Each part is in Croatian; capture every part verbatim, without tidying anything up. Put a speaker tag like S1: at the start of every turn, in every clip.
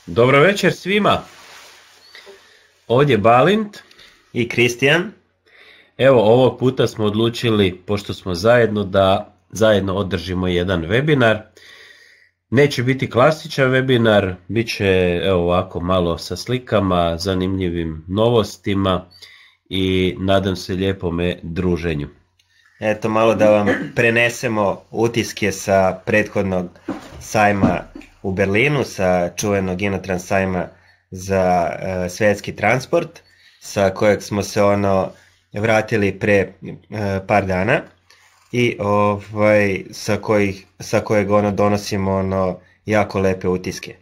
S1: Dobro večer svima. Ovdje Balint
S2: i Kristijan.
S1: Evo, ovog puta smo odlučili, pošto smo zajedno, da zajedno održimo jedan webinar. Neće biti klasičan webinar, bit će evo ovako malo sa slikama, zanimljivim novostima i nadam se lijepome druženju.
S2: Eto, malo da vam prenesemo utiske sa prethodnog sajma u Berlinu, sa čuvenog Inotrans sajma za uh, svjetski transport, sa kojeg smo se ono vratili pre uh, par dana i ovaj, sa, kojih, sa kojeg ono donosimo ono jako lepe utiske.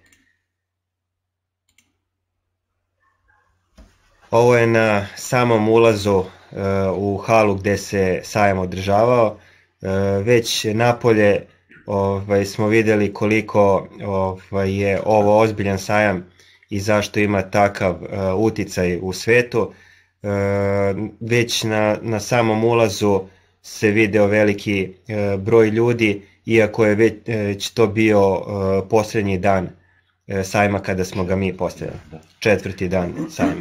S2: Ovo je na samom ulazu uh, u halu gdje se sajam održavao. Uh, već napolje ovaj, smo vidjeli koliko ovaj, je ovo ozbiljan sajam i zašto ima takav uh, uticaj u svetu. Uh, već na, na samom ulazu se video veliki uh, broj ljudi, iako je već, već to bio uh, posljednji dan uh, sajma kada smo ga mi postavili. Četvrti dan sajma.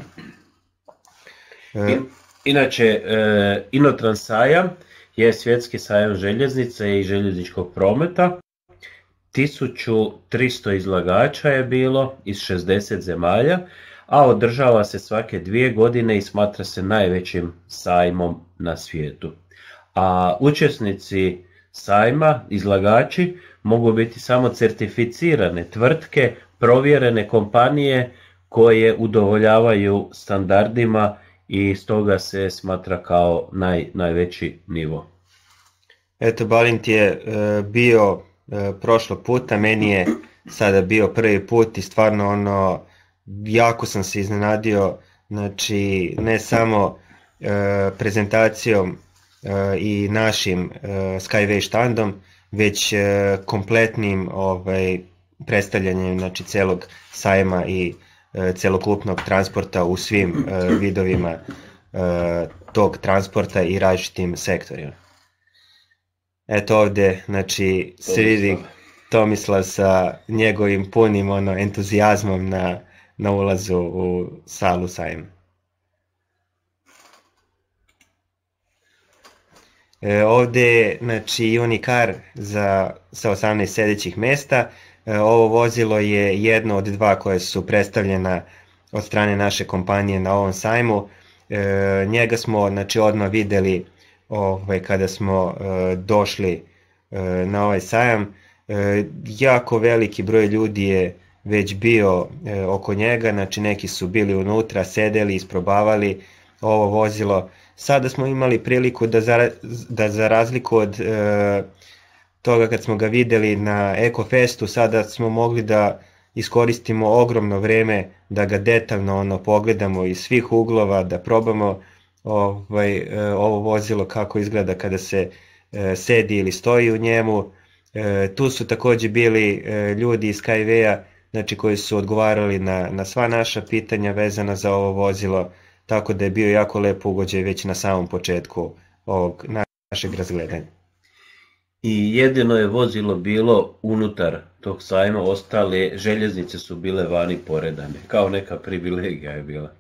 S1: Inače, Inotrans sajam je svjetski sajam željeznice i željezničkog prometa. tisuću tristo izlagača je bilo iz šezdeset zemalja, a održava se svake dvije godine i smatra se najvećim sajmom na svijetu. A učesnici sajma, izlagači, mogu biti samo certificirane tvrtke, provjerene kompanije koje udovoljavaju standardima i stoga se smatra kao naj, najveći nivo.
S2: Eto, Balint je e, bio e, prošlog puta, meni je sada bio prvi put i stvarno ono, jako sam se iznenadio, znači ne samo e, prezentacijom e, i našim e, Skyway štandom, već e, kompletnim ovaj, predstavljanjem znači, celog sajma i celokupnog transporta u svim uh, vidovima uh, tog transporta i različitim sektorima. Eto ovdje, znači, se vidi Tomislav sa njegovim punim ono, entuzijazmom na, na ulazu u salu sajma. E, ovdje je, znači, Unicar za, sa osamnaest sedećih mjesta. Ovo vozilo je jedno od dva koje su predstavljena od strane naše kompanije na ovom sajmu. E, njega smo znači, odmah vidjeli ovaj, kada smo e, došli e, na ovaj sajam. E, jako veliki broj ljudi je već bio e, oko njega, znači neki su bili unutra, sedeli, isprobavali ovo vozilo. Sada smo imali priliku da za, da za razliku od e, toga kad smo ga vidjeli na EcoFestu, sada smo mogli da iskoristimo ogromno vreme da ga detaljno ono, pogledamo iz svih uglova, da probamo ovaj, ovo vozilo kako izgleda kada se e, sedi ili stoji u njemu. E, tu su također bili e, ljudi iz Skywaya, znači, koji su odgovarali na, na sva naša pitanja vezana za ovo vozilo, tako da je bio jako lep ugođaj već na samom početku ovog našeg razgledanja.
S1: I jedino je vozilo bilo unutar tog sajma, ostale željeznice su bile vani poredane, kao neka privilegija je bila.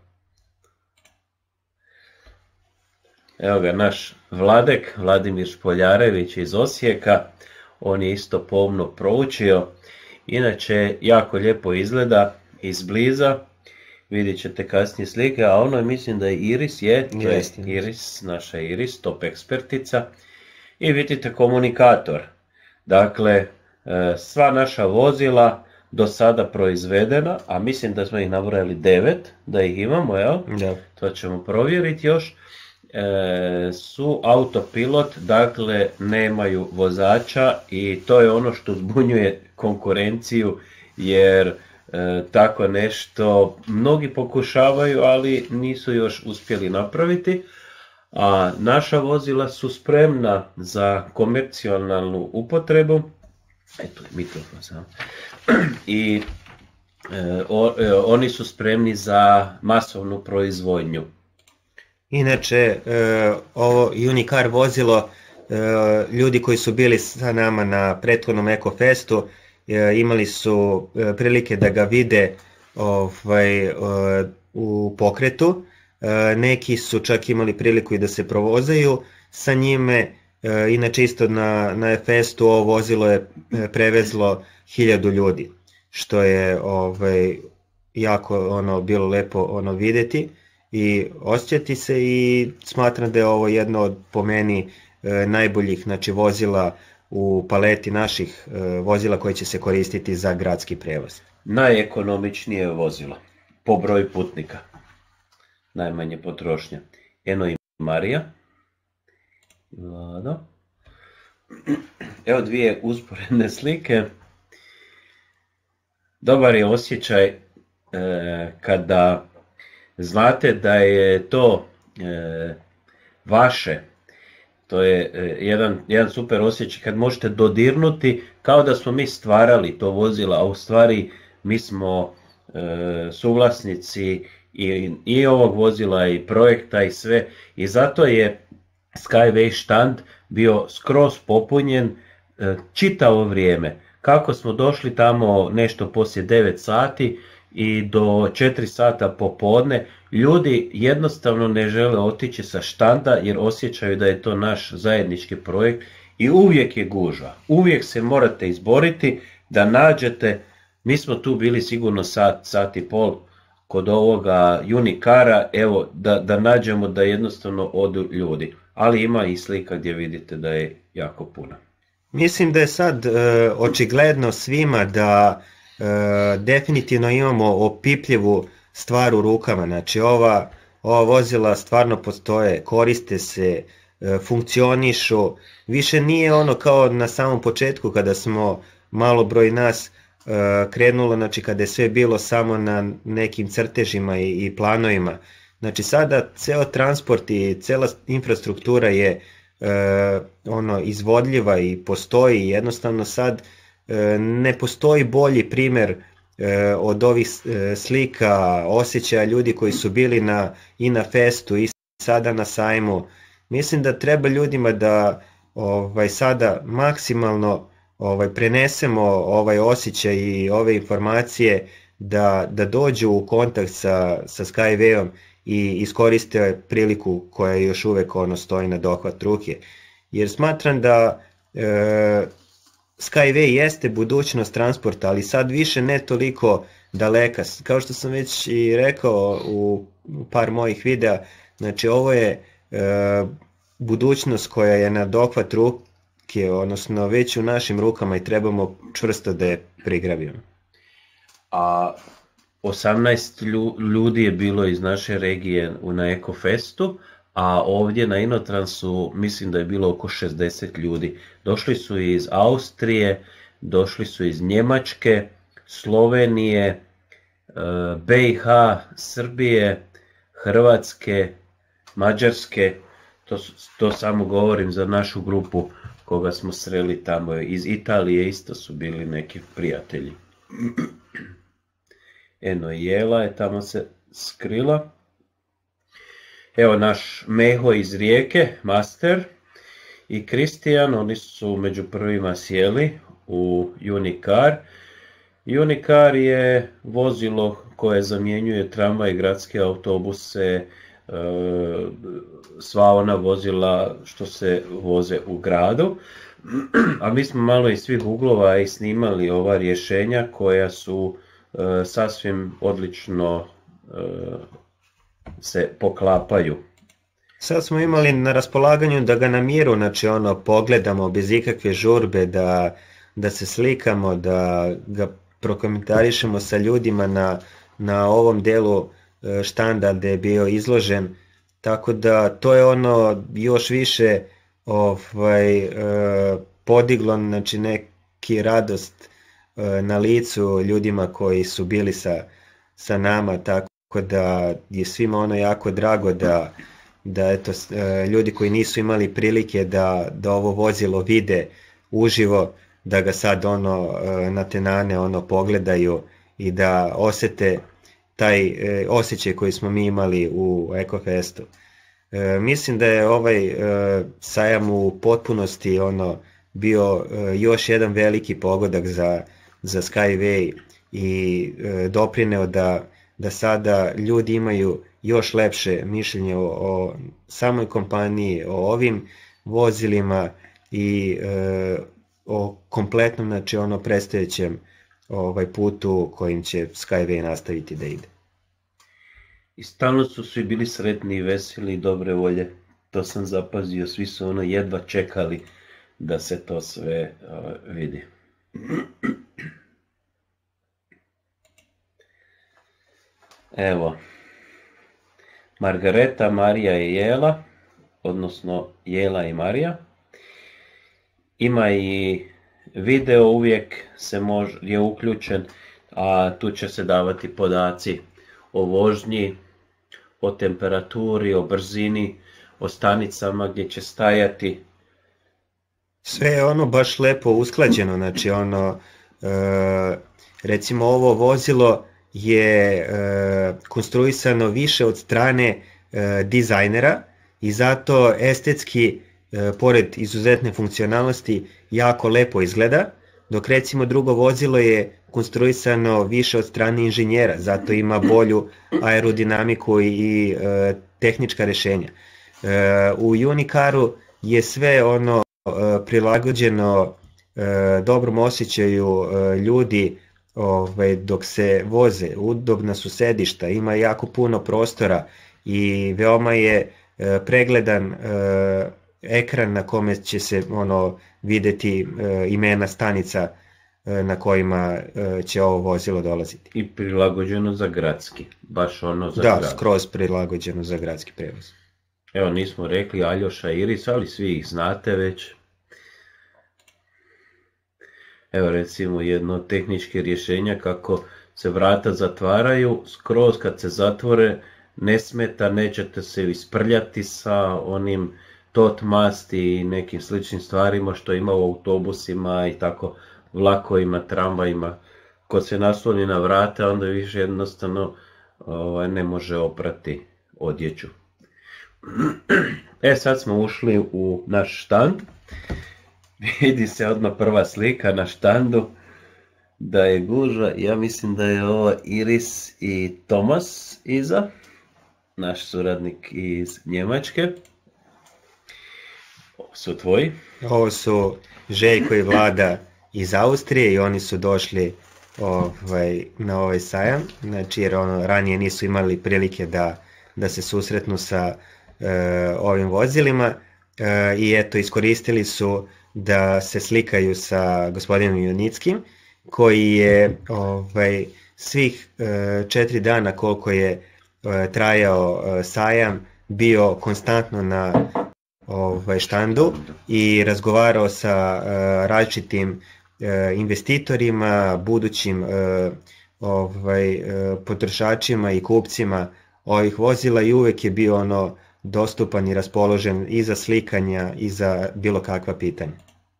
S1: Evo ga naš Vladek, Vladimir Špoljarević iz Osijeka, on je isto pomno proučio, inače jako lijepo izgleda izbliza, vidjet ćete kasnije slike, a ono mislim da je Iris, je, to je Iris, naša Iris, top ekspertica. I vidite komunikator, dakle sva naša vozila do sada proizvedena, a mislim da smo ih nabrojali devet, da ih imamo, jel?
S2: Da.
S1: To ćemo provjeriti još, e, su autopilot, dakle nemaju vozača i to je ono što zbunjuje konkurenciju, jer e, tako nešto mnogi pokušavaju, ali nisu još uspjeli napraviti. A naša vozila su spremna za komercijalnu upotrebu. Eto je mikrofon sam. I e, o, e, oni su spremni za masovnu proizvodnju.
S2: Inače, e, ovo Unicar vozilo, e, ljudi koji su bili sa nama na prethodnom EcoFestu, e, imali su e, prilike da ga vide ovaj, u pokretu, neki su čak imali priliku i da se provozaju sa njime. Inače isto na, na Efestu ovo vozilo je prevezlo hiljadu ljudi, što je ovaj, jako ono, bilo lepo ono, videti i osjećati se, i smatram da je ovo jedno od po meni najboljih znači, vozila u paleti naših vozila koje će se koristiti za gradski prevoz.
S1: Najekonomičnije vozilo po broju putnika, najmanje potrošnje. Eno i Marija. Vlado. Evo dvije usporedne slike. Dobar je osjećaj e, kada znate da je to e, vaše. To je e, jedan, jedan super osjećaj kad možete dodirnuti kao da smo mi stvarali to vozilo, a u stvari mi smo e, suvlasnici i, i ovog vozila i projekta i sve. I zato je Skyway štand bio skroz popunjen e, čitavo vrijeme. Kako smo došli tamo nešto poslije devet sati i do četiri sata popodne, ljudi jednostavno ne žele otići sa štanda jer osjećaju da je to naš zajednički projekt i uvijek je gužva. Uvijek se morate izboriti da nađete, mi smo tu bili sigurno sat, sat i pol kod ovoga Unicara, evo da, da nađemo da jednostavno odu ljudi. Ali ima i slika gdje vidite da je jako puno.
S2: Mislim da je sad e, očigledno svima da e, definitivno imamo opipljivu stvar u rukama. Znači ova, ova vozila stvarno postoje, koriste se, e, funkcionišu. Više nije ono kao na samom početku kada smo malo broj nas e, krenulo, znači kada je sve bilo samo na nekim crtežima i, i planovima. Znači sada ceo transport i cela infrastruktura je e, ono izvodljiva i postoji, jednostavno sad e, ne postoji bolji primjer e, od ovih e, slika, osjećaja ljudi koji su bili na, i na festu i sada na sajmu. Mislim da treba ljudima da ovaj, sada maksimalno ovaj, prenesemo ovaj osjećaj i ove informacije, da, da dođu u kontakt sa, sa Skywayom i iskoriste priliku koja još uvek ono stoji na dohvat ruke. Jer smatram da e, Skyway jeste budućnost transporta, ali sad više ne toliko daleka. Kao što sam već i rekao u par mojih videa, znači ovo je e, budućnost koja je na dohvat ruke, odnosno već u našim rukama i trebamo čvrsto da je prigrabimo.
S1: A osamnaest ljudi je bilo iz naše regije na Ekofestu, a ovdje na Inotransu mislim da je bilo oko šezdeset ljudi. Došli su iz Austrije, došli su iz Njemačke, Slovenije, B i H, Srbije, Hrvatske, Mađarske. To, to samo govorim za našu grupu koga smo sreli tamo. Iz Italije isto su bili neki prijatelji. Eno Jela je tamo se skrila. Evo naš Meho iz Rijeke, Master, i Kristijan, oni su među prvima sjeli u Unicar. Unicar je vozilo koje zamjenjuje tramvaj i gradske autobuse, sva ona vozila što se voze u gradu. A mi smo malo iz svih uglova i snimali ova rješenja koja su sasvim odlično se poklapaju.
S2: Sad smo imali na raspolaganju da ga na miru, znači ono, pogledamo bez ikakve žurbe, da, da se slikamo, da ga prokomentarišemo sa ljudima na, na ovom delu štanda gde je bio izložen, tako da to je ono još više ovaj, podiglo, znači neki radost na licu ljudima koji su bili sa, sa nama, tako da je svima ono jako drago da, da eto, ljudi koji nisu imali prilike da, da ovo vozilo vide uživo, da ga sad ono na tenane ono pogledaju i da osete taj e, osjećaj koji smo mi imali u Ekofestu. E, mislim da je ovaj e, sajam u potpunosti ono bio e, još jedan veliki pogodak za, za Skyway i doprineo da, da sada ljudi imaju još lepše mišljenje o, o samoj kompaniji, o ovim vozilima i e, o kompletnom, znači ono predstojećem ovaj putu kojim će Skyway nastaviti da ide.
S1: I stalno su svi bili sretni i veseli i dobre volje. To sam zapazio, svi su ono jedva čekali da se to sve uh, vidi. Evo, Margareta, Marija i Jela, odnosno Jela i Marija. Ima i video, uvijek se može, je uključen, a tu će se davati podaci o vožnji, o temperaturi, o brzini, o stanicama gdje će stajati.
S2: Sve je ono baš lepo usklađeno, znači ono, e, recimo ovo vozilo je e, konstruisano više od strane e, dizajnera i zato estetski, e, pored izuzetne funkcionalnosti, jako lepo izgleda, dok recimo drugo vozilo je konstruisano više od strane inženjera, zato ima bolju aerodinamiku i e, tehnička rešenja. E, u Unicaru je sve ono e, prilagođeno e, dobrom osjećaju e, ljudi ovaj, dok se voze, udobna su sedišta, ima jako puno prostora i veoma je e, pregledan e, ekran na kome će se ono videti e, imena stanica e, na kojima e, će ovo vozilo dolaziti.
S1: I prilagođeno za gradski, baš ono za
S2: da,
S1: grad.
S2: skroz prilagođeno za gradski prevoz.
S1: Evo, nismo rekli Aljoša i Iris, ali svi ih znate već. Evo recimo jedno tehničke rješenja kako se vrata zatvaraju, skroz kad se zatvore ne smeta, nećete se isprljati sa onim tot masti i nekim sličnim stvarima što ima u autobusima i tako vlakovima, tramvajima. Ko se nasloni na vrata onda više jednostavno ovaj, ne može oprati odjeću. E sad smo ušli u naš štand. Vidi se odmah prva slika na štandu da je gužva. Ja mislim da je ovo Iris i Tomas iza, naš suradnik iz Njemačke. Ovo su tvoji.
S2: Ovo su Željko i Vlada iz Austrije i oni su došli ovaj, na ovaj sajam, znači jer ono, ranije nisu imali prilike da, da se susretnu sa e, ovim vozilima e, i eto iskoristili su da se slikaju sa gospodinom Junickim, koji je ovaj, svih e, četiri dana koliko je e, trajao e, sajam bio konstantno na ovaj, štandu i razgovarao sa e, različitim e, investitorima, budućim e, ovaj, e, potrošačima i kupcima ovih vozila i uvek je bio ono dostupan i raspoložen i za slikanja i za bilo kakva pitanja.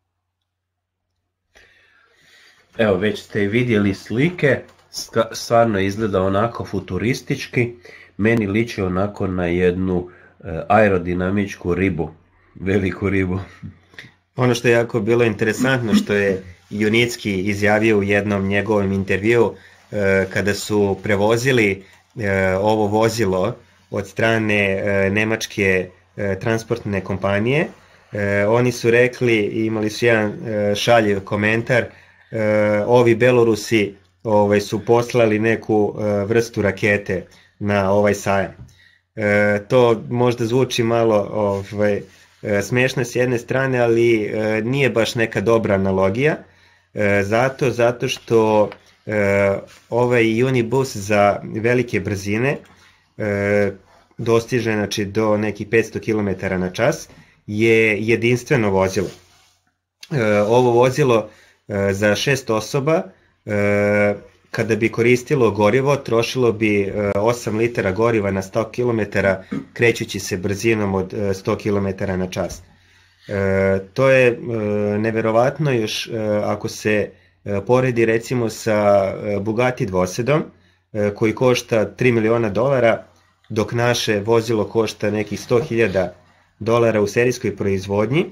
S1: Evo, već ste vidjeli slike, stvarno izgleda onako futuristički, meni liči onako na jednu aerodinamičku ribu, veliku ribu.
S2: Ono što je jako bilo interesantno, što je Junicki izjavio u jednom njegovom intervju, kada su prevozili ovo vozilo od strane nemačke transportne kompanije, oni su rekli, imali su jedan šaljiv komentar, ovi Belorusi ovaj, su poslali neku vrstu rakete na ovaj sajam. To možda zvuči malo ovaj, smešno s jedne strane, ali nije baš neka dobra analogija, zato, zato što ovaj Unibus za velike brzine dostiže znači, do nekih petsto kilometara na čas, je jedinstveno vozilo. Ovo vozilo za šest osoba, kada bi koristilo gorivo, trošilo bi osam litara goriva na sto kilometara, krećući se brzinom od sto kilometara na čas. To je neverovatno još ako se poredi recimo sa Bugatti dvosedom, koji košta tri miliona dolara, dok naše vozilo košta nekih sto hiljada dolara u serijskoj proizvodnji,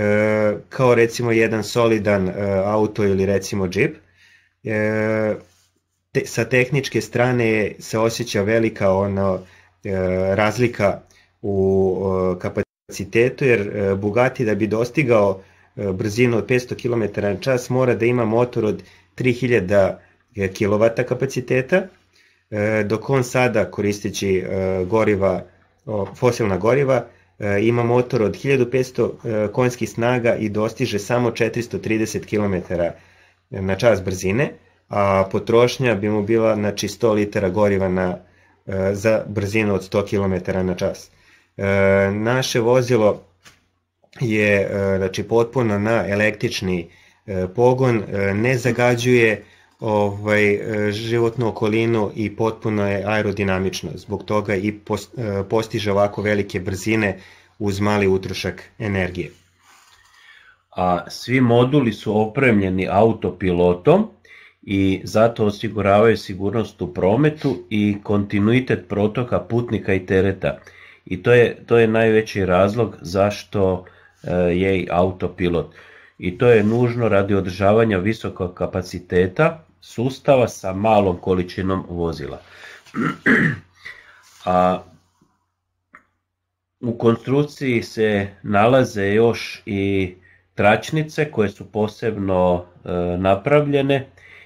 S2: kao recimo jedan solidan auto ili recimo džip. te, sa tehničke strane se osjeća velika ono, e, razlika u e, kapacitetu, jer e, Bugatti da bi dostigao e, brzinu od petsto kilometara na čas mora da ima motor od tri hiljade kilovata kapaciteta, e, dok on sada koristeći e, goriva, o, fosilna goriva, e, ima motor od hiljadu petsto e, konjskih snaga i dostiže samo četiristo trideset kilometara na čas brzine, a potrošnja bi mu bila znači, sto litara goriva na, e, za brzinu od sto kilometara na čas. E, naše vozilo je e, znači, potpuno na električni e, pogon, e, ne zagađuje ovaj, e, životnu okolinu i potpuno je aerodinamično. Zbog toga i post, e, postiže ovako velike brzine uz mali utrošak energije.
S1: A svi moduli su opremljeni autopilotom i zato osiguravaju sigurnost u prometu i kontinuitet protoka putnika i tereta. I to je, to je najveći razlog zašto je i autopilot. I to je nužno radi održavanja visokog kapaciteta sustava sa malom količinom vozila. A u konstrukciji se nalaze još i tračnice koje su posebno e, napravljene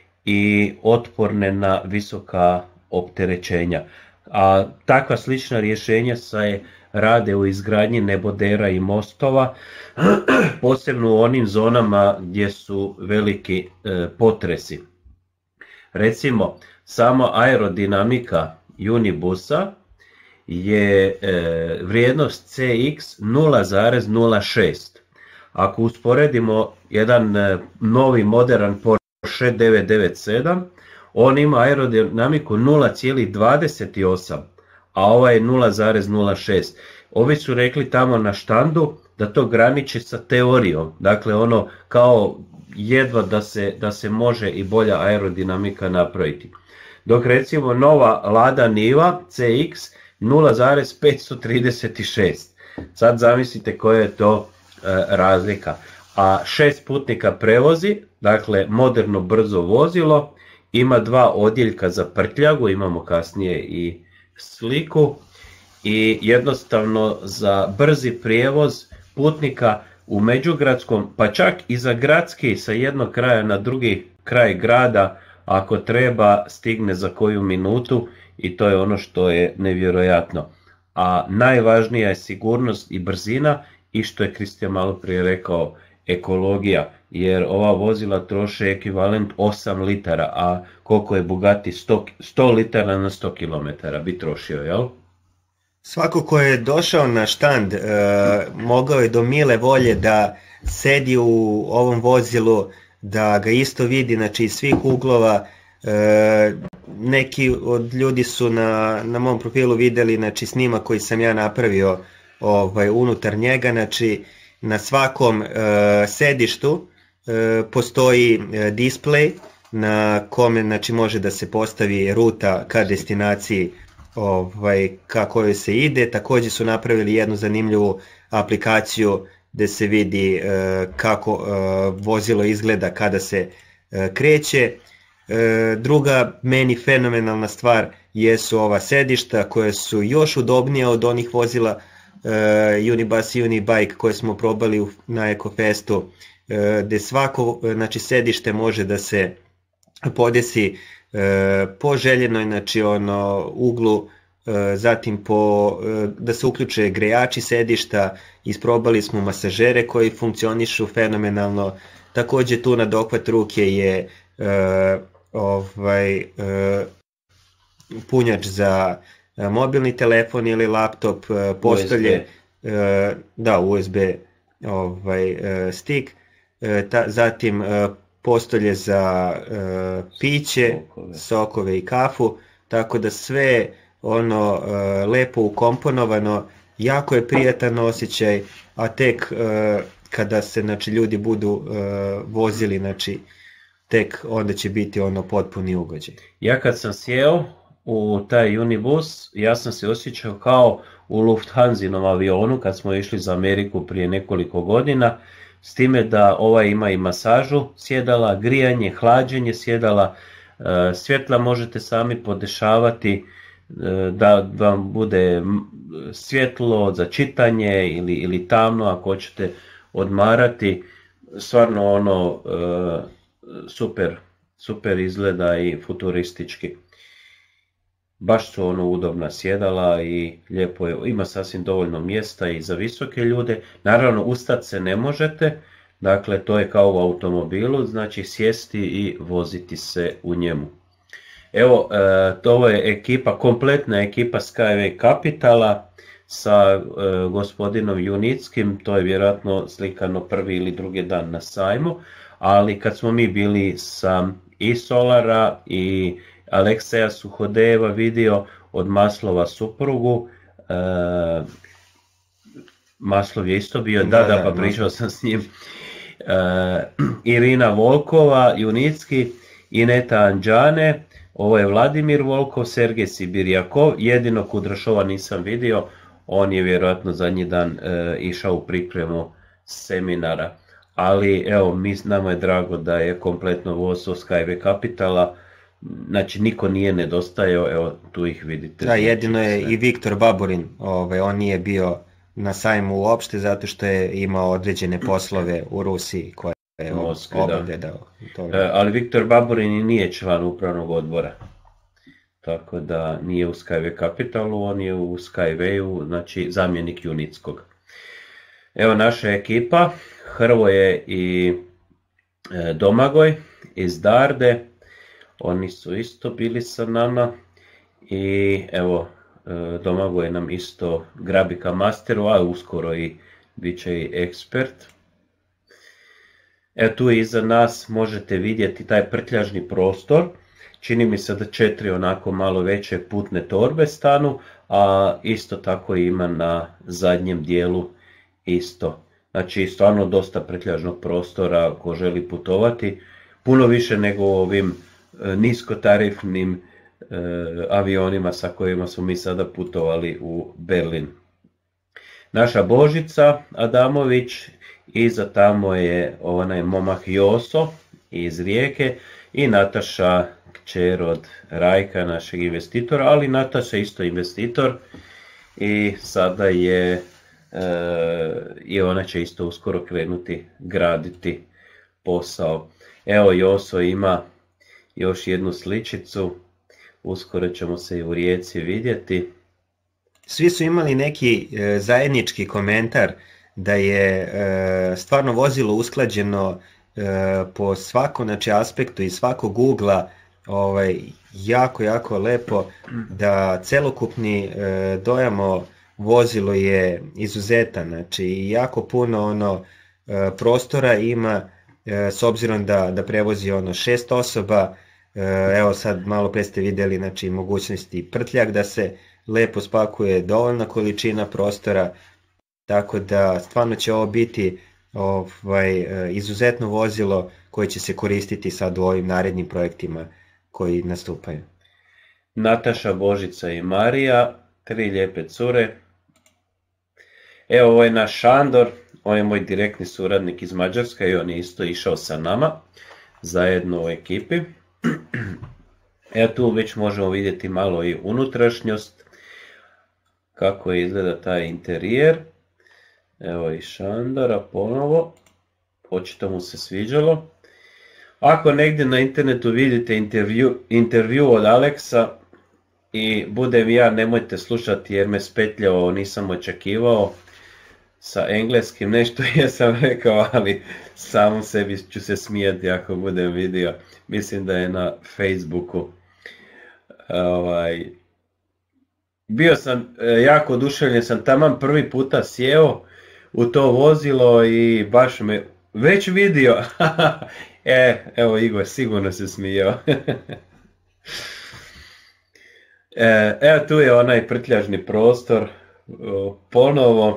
S1: i otporne na visoka opterećenja. A takva slična rješenja se rade u izgradnji nebodera i mostova, posebno u onim zonama gdje su veliki e, potresi. Recimo, samo aerodinamika Unibusa je e, vrijednost C X nula zarez nula šest. Ako usporedimo jedan e, novi modern Porsche devet devet sedam, on ima aerodinamiku nula zarez dvadeset osam, a ovaj je nula zarez nula šest. Ovi su rekli tamo na štandu da to graniči sa teorijom, dakle ono kao jedva da se, da se može i bolja aerodinamika napraviti. Dok recimo nova Lada Niva C X nula zarez petsto trideset šest. Sad zamislite koja je to e, razlika. A šest putnika prevozi, dakle moderno brzo vozilo, ima dva odjeljka za prtljagu, imamo kasnije i sliku, i jednostavno za brzi prijevoz putnika u međugradskom, pa čak i za gradski sa jednog kraja na drugi kraj grada, ako treba, stigne za koju minutu i to je ono što je nevjerojatno. A najvažnija je sigurnost i brzina i što je Kristijan malo prije rekao, ekologija, jer ova vozila troše ekvivalent osam litara, a koliko je Bugatti sto, sto litara na sto kilometara bi trošio, jel?
S2: Svako ko je došao na štand e, mogao je do mile volje da sedi u ovom vozilu, da ga isto vidi, znači iz svih uglova. E, neki od ljudi su na, na mom profilu videli znači, snimak koji sam ja napravio ovaj, unutar njega, znači na svakom e, sedištu e, postoji e, display na kome znači, može da se postavi ruta ka destinaciji ovaj, ka kojoj se ide. Također su napravili jednu zanimljivu aplikaciju gde se vidi e, kako e, vozilo izgleda kada se e, kreće. E, druga meni fenomenalna stvar jesu ova sedišta koja su još udobnija od onih vozila e, Unibus i Unibike koje smo probali u, na Ecofestu, e, gde svako znači, sedište može da se podesi e, po željenoj znači, ono, uglu, e, zatim po, e, da se uključe grejači sedišta, isprobali smo masažere koji funkcionišu fenomenalno. Također tu na dohvat ruke je e, ovaj, e, punjač za mobilni telefon ili laptop, e, postolje, e, da, U S B ovaj, e, stick, e, ta, zatim e, postolje za e, piće, sokove. sokove i kafu, tako da sve ono e, lepo ukomponovano, jako je prijatan osjećaj, a tek e, kada se znači, ljudi budu e, vozili, znači, tek onda će biti ono potpuni ugođaj.
S1: Ja kad sam sjeo u taj Unibus, ja sam se osjećao kao u Lufthansinom avionu kad smo išli za Ameriku prije nekoliko godina, s time da ova ima i masažu sjedala, grijanje, hlađenje sjedala, Svjetla možete sami podešavati da vam bude svjetlo za čitanje ili, ili tamno ako hoćete odmarati. Stvarno ono super, super izgleda i futuristički. Baš su ono udobna sjedala i lijepo je, ima sasvim dovoljno mjesta i za visoke ljude. Naravno ustati se ne možete, dakle to je kao u automobilu, znači sjesti i voziti se u njemu. Evo, to je ekipa, kompletna ekipa Skyway Capitala sa gospodinom Junickim, to je vjerojatno slikano prvi ili drugi dan na sajmu, ali kad smo mi bili sa i Solara i Alekseja Suhodeva vidio od Maslova suprugu, e, Maslov je isto bio, da, da, pa pričao sam s njim, e, Irina Volkova, Junicki, Ineta Anđane, ovo je Vladimir Volkov, Sergej Sibirjakov, jedino Kudrašova nisam vidio, on je vjerojatno zadnji dan e, išao u pripremu seminara, ali evo, mi, nama je drago da je kompletno vodstvo Skyway Capitala. Znači niko nije nedostajao, evo tu ih vidite.
S2: Da, jedino je sve. I Viktor Baburin, ovaj, on nije bio na sajmu uopšte zato što je imao određene poslove u Rusiji koje je obavljao.
S1: E, ali Viktor Baburin nije član upravnog odbora, tako da nije u Skyway Capitalu, on je u Skywayu, znači zamjenik Junickog. Evo naša ekipa, Hrvoje i e, Domagoj iz Darde. Oni su isto bili sa nama i evo Domagoj nam isto grabika masteru, a uskoro i bit će i ekspert. Evo tu iza nas možete vidjeti taj prtljažni prostor, čini mi se da četiri onako malo veće putne torbe stanu, a isto tako ima na zadnjem dijelu isto. Znači stvarno dosta prtljažnog prostora ko želi putovati, puno više nego u ovim niskotarifnim e, avionima sa kojima smo mi sada putovali u Berlin. Naša Božica Adamović, iza tamo je onaj momak Joso iz Rijeke i Nataša, kćer od Rajka, našeg investitora, ali Nataša isto investitor i sada je e, i ona će isto uskoro krenuti graditi posao. Evo Joso ima još jednu sličicu, uskoro ćemo se i u Rijeci vidjeti.
S2: Svi su imali neki e, zajednički komentar da je e, stvarno vozilo usklađeno e, po svakom znači, aspektu i svakog ugla, ovaj, jako, jako lepo, da celokupni e, dojam o vozilu je izuzetan, znači jako puno ono e, prostora ima, e, s obzirom da, da prevozi ono šest osoba. Evo sad malo pre ste vidjeli znači, mogućnosti prtljak da se lepo spakuje, dovoljna količina prostora, tako da stvarno će ovo biti ovaj, izuzetno vozilo koje će se koristiti sad u ovim narednim projektima koji nastupaju.
S1: Nataša, Božica i Marija, tri lijepe cure. Evo ovo je naš Šandor, on je moj direktni suradnik iz Mađarske i on je isto išao sa nama zajedno u ekipi. Evo tu već možemo vidjeti malo i unutrašnjost, kako izgleda taj interijer. Evo i Šandora ponovo, očito mu se sviđalo. Ako negdje na internetu vidite intervju, intervju od Aleksa i budem ja, nemojte slušati jer me spetljao, nisam očekivao sa engleskim, nešto jesam rekao, ali sam sebi ću se smijati ako budem vidio. Mislim da je na Facebooku. Ovaj, bio sam jako oduševljen, sam taman prvi puta sjeo u to vozilo i baš me već vidio. e, evo Igor sigurno se smijao. e, evo tu je onaj prtljažni prostor, ponovo.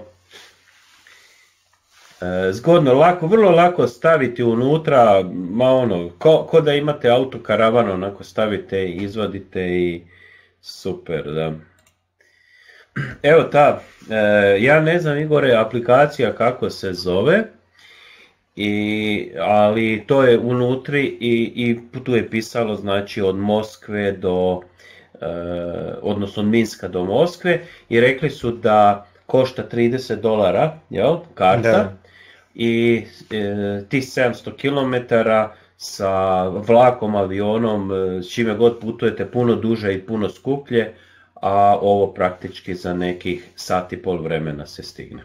S1: Zgodno, lako, vrlo lako staviti unutra, ma ono, ko, ko da imate autokaravan, onako stavite i izvadite i super, da. Evo ta, e, ja ne znam Igore, aplikacija kako se zove I, ali to je unutri i, i tu je pisalo znači od Moskve do, e, odnosno od Minska do Moskve i rekli su da košta trideset dolara, jel, karta, da. I e, tih sedamsto kilometara sa vlakom, avionom, s čime god putujete puno duže i puno skuplje, a ovo praktički za nekih sat i pol vremena se stigne.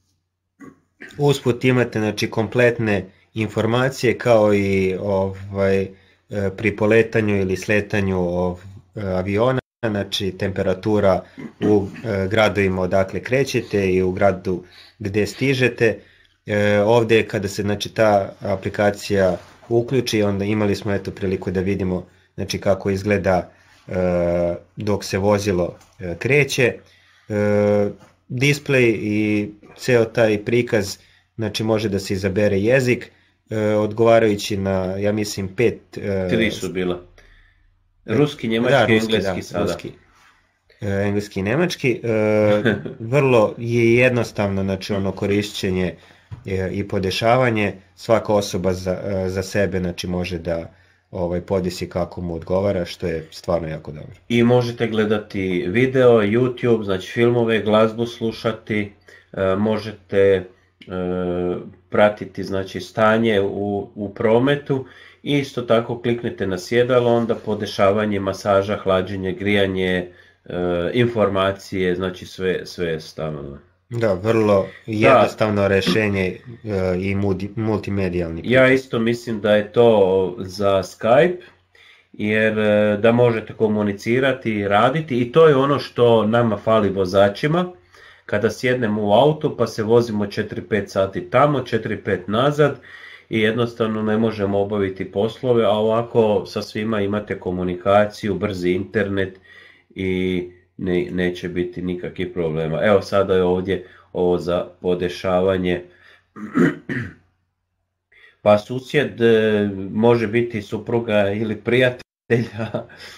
S2: Usput imate znači kompletne informacije kao i ovaj, pri poletanju ili sletanju ov, aviona, znači temperatura u gradovima odakle krećete i u gradu gdje stižete. E, ovdje kada se znači ta aplikacija uključi, onda imali smo eto priliku da vidimo znači kako izgleda e, dok se vozilo e, kreće. E, display i ceo taj prikaz, znači može da se izabere jezik, e, odgovarajući na, ja mislim, pet... E,
S1: Tri su bila. Ruski, njemački, da, ruski, engleski da, sada.
S2: Ruski, e, engleski i nemački. E, vrlo je jednostavno, znači ono korišćenje e, i podešavanje. Svaka osoba za, e, za sebe, znači može da ovaj, podesi kako mu odgovara, što je stvarno jako dobro.
S1: I možete gledati video, YouTube, znači filmove, glazbu slušati, e, možete e, pratiti znači stanje u, u prometu i isto tako kliknete na sjedalo, onda podešavanje, masaža, hlađenje, grijanje, e, informacije, znači sve, sve je stavljeno.
S2: Da, vrlo jednostavno da. Rešenje e, i multimedijalni.
S1: Ja isto mislim da je to za Skype, jer e, da možete komunicirati i raditi i to je ono što nama fali vozačima. Kada sjednemo u auto pa se vozimo četiri pet sati tamo, četiri pet nazad i jednostavno ne možemo obaviti poslove, a ovako sa svima imate komunikaciju, brzi internet i ne, neće biti nikakvih problema. Evo sada je ovdje ovo za podešavanje. Pa susjed može biti supruga ili prijatelja.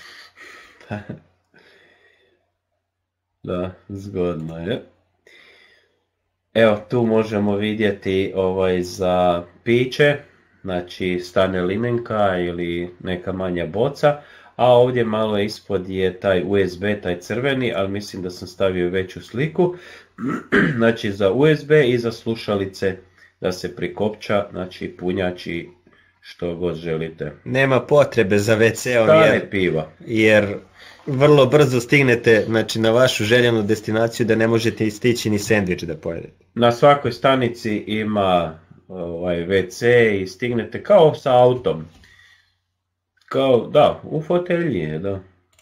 S1: Da, zgodno je. Evo tu možemo vidjeti ovaj za piće, znači stane limenka ili neka manja boca, a ovdje malo ispod je taj U S B, taj crveni, ali mislim da sam stavio veću sliku, znači za U S B i za slušalice da se prikopča, znači punjači što god želite.
S2: Nema potrebe za ve ce-om
S1: jer, piva.
S2: jer vrlo brzo stignete znači, na vašu željenu destinaciju da ne možete stići ni sendvič da pojedete.
S1: Na svakoj stanici ima ovaj, ve ce i stignete kao sa autom. Kao, da, u fotelji je, da.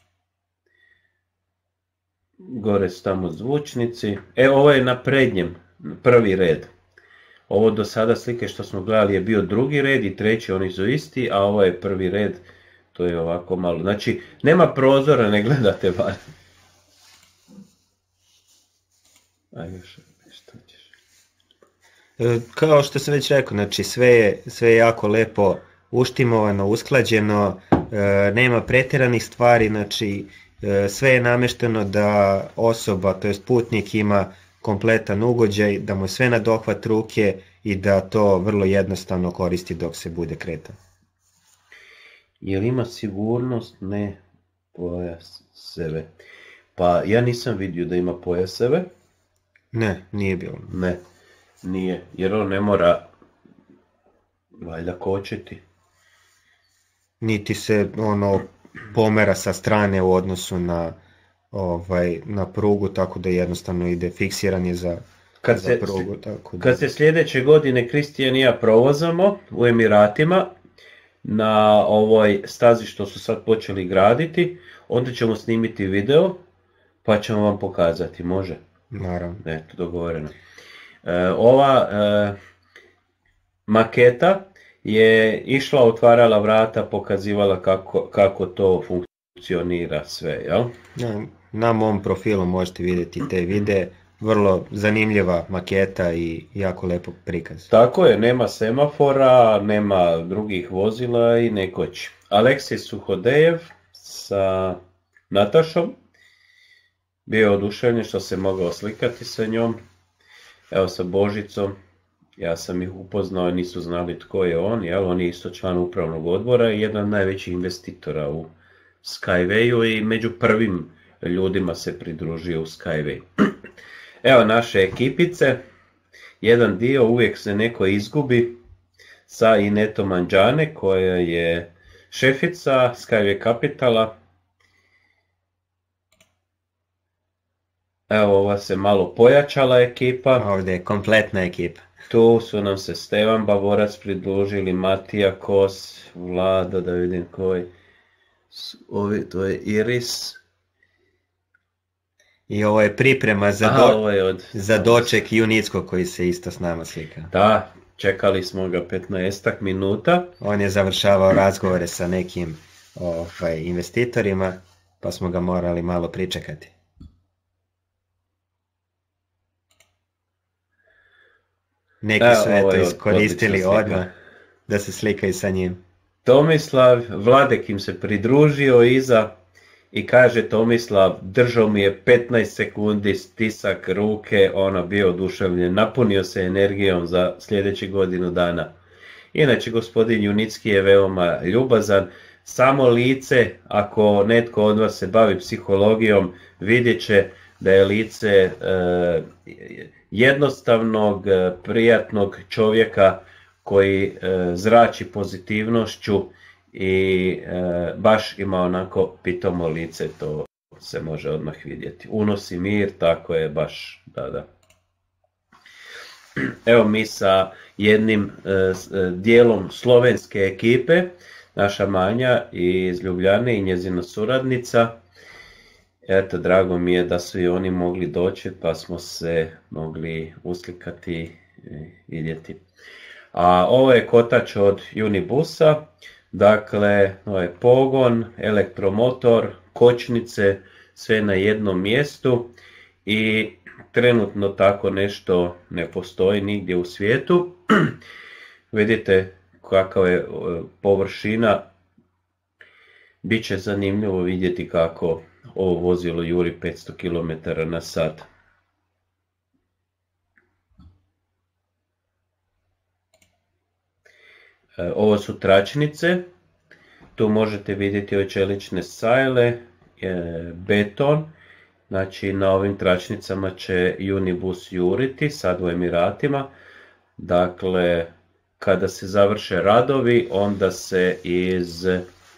S1: Gore su tamo zvučnici. E, ovo je na prednjem, prvi red. Ovo do sada slike što smo gledali je bio drugi red i treći, oni su isti, a ovo je prvi red, to je ovako malo. Znači, nema prozora, ne gledate van. Ajde, što ćeš?
S2: Kao što sam već rekao, znači sve je, sve je jako lepo uštimovano, usklađeno, e, nema pretjeranih stvari, znači e, sve je namešteno da osoba, to jest putnik ima kompletan ugođaj, da mu je sve na dohvat ruke i da to vrlo jednostavno koristi dok se bude kretao.
S1: Jel ima sigurnost? Ne, pojaseve. Pa ja nisam vidio da ima pojaseve.
S2: Ne, nije bilo.
S1: Ne, nije, jer on ne mora valjda kočiti.
S2: Niti se ono pomera sa strane u odnosu na ovaj na prugu, tako da jednostavno ide fiksiran je za,
S1: kad
S2: za
S1: se,
S2: prugu. Tako da...
S1: Kad se sljedeće godine Kristijan i ja provozamo u Emiratima na ovoj stazi što su sad počeli graditi, onda ćemo snimiti video pa ćemo vam pokazati, može?
S2: Naravno.
S1: Eto, dogovoreno. E, ova e, maketa je išla, otvarala vrata, pokazivala kako, kako to funkcionira sve, jel?
S2: Ja, na mom profilu možete vidjeti te videe, vrlo zanimljiva maketa i jako lepo prikaz.
S1: Tako je, nema semafora, nema drugih vozila i nekoć. Aleksej Suhodejev sa Natašom bio oduševljen što se mogao slikati sa njom. Evo sa Božicom, Ja sam ih upoznao, nisu znali tko je on, jel? On je isto član upravnog odbora i jedan od najvećih investitora u Skywayu i među prvim ljudima se pridružio u Skyway. Evo naše ekipice, jedan dio uvijek se neko izgubi sa Inetom Anđane koja je šefica Skyway Capitala. Evo ova se malo pojačala ekipa.
S2: Ovdje je kompletna ekipa.
S1: Tu su nam se Stevan Bavorac pridružili, Matija Kos, Vlado, da vidim koji. Ovi, to je Iris.
S2: I ovo je priprema za,
S1: Aha,
S2: do,
S1: ovo je od...
S2: za doček Junicko koji se isto s nama slika.
S1: Da, čekali smo ga petnaestak minuta.
S2: On je završavao razgovore sa nekim ovaj, investitorima, pa smo ga morali malo pričekati. Neki su
S1: E,
S2: eto iskoristili
S1: odlična
S2: odmah
S1: slika.
S2: da se slikaju sa njim.
S1: Tomislav, Vladek im se pridružio iza i kaže Tomislav, držao mi je petnaest sekundi stisak ruke, ono bio oduševljen, napunio se energijom za sljedeću godinu dana. Inače, gospodin Junicki je veoma ljubazan, samo lice, ako netko od vas se bavi psihologijom, vidjet će da je lice e, jednostavnog, prijatnog čovjeka koji e, zrači pozitivnošću i e, baš ima onako pitomo lice, to se može odmah vidjeti. Unosi mir, tako je baš, da, da. Evo mi sa jednim e, dijelom slovenske ekipe, naša Manja iz Ljubljane i njezina suradnica. Eto, drago mi je da su i oni mogli doći, pa smo se mogli uslikati i vidjeti. A ovo je kotač od Unibusa, dakle, ovo je pogon, elektromotor, kočnice, sve na jednom mjestu i trenutno tako nešto ne postoji nigdje u svijetu. Vidite kakva je površina, bit će zanimljivo vidjeti kako ovo vozilo juri petsto kilometara na sat. Ovo su tračnice, tu možete vidjeti ove čelične sajle, beton, znači na ovim tračnicama će Unibus juriti, sad u Emiratima, dakle kada se završe radovi onda se iz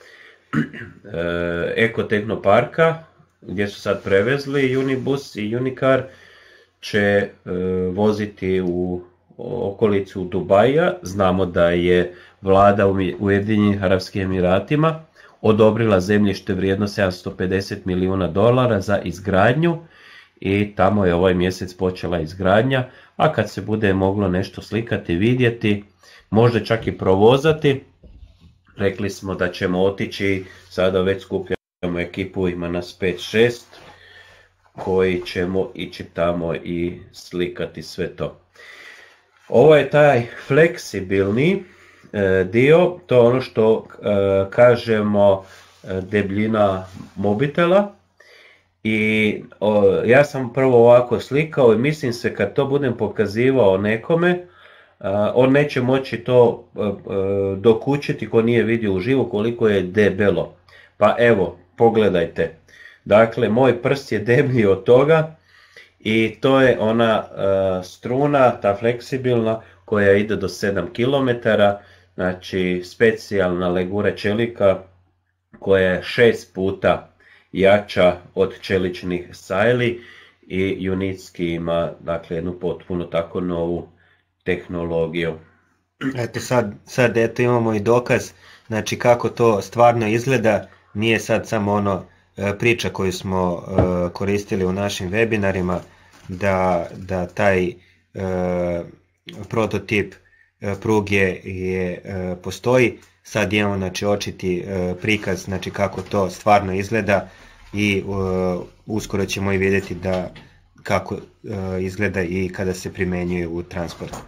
S1: Ekotehnoparka gdje su sad prevezli Unibus i Unicar će voziti u okolicu Dubaja. Znamo da je vlada u Ujedinjenih Arapskih Emiratima odobrila zemljište vrijedno sedamsto pedeset milijuna dolara za izgradnju i tamo je ovaj mjesec počela izgradnja, a kad se bude moglo nešto slikati, vidjeti, možda čak i provozati, rekli smo da ćemo otići, sada već skupljamo ekipu, ima nas pet šest koji ćemo ići tamo i slikati sve to. Ovo je taj fleksibilni e, dio, to je ono što e, kažemo e, debljina mobitela. I o, ja sam prvo ovako slikao i mislim se kad to budem pokazivao nekome, a, on neće moći to a, a, dokučiti ko nije vidio uživo koliko je debelo. Pa evo, pogledajte. Dakle, moj prst je deblji od toga i to je ona a, struna, ta fleksibilna, koja ide do sedam kilometara, znači specijalna legura čelika koja je šest puta jača od čeličnih sajli i Unicki ima, dakle, jednu potpuno tako novu tehnologiju.
S2: Eto sad, sad eto imamo i dokaz, znači kako to stvarno izgleda, nije sad samo ono priča koju smo uh, koristili u našim webinarima, da, da taj uh, prototip uh, pruge je, uh, postoji, sad imamo znači, očiti uh, prikaz znači, kako to stvarno izgleda i uh, uskoro ćemo i vidjeti da kako uh, izgleda i kada se primjenjuje u transportu.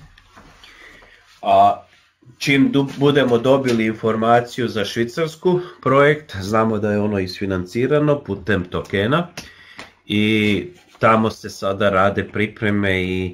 S1: A čim budemo dobili informaciju za švicarsku projekt, znamo da je ono isfinancirano putem tokena i tamo se sada rade pripreme i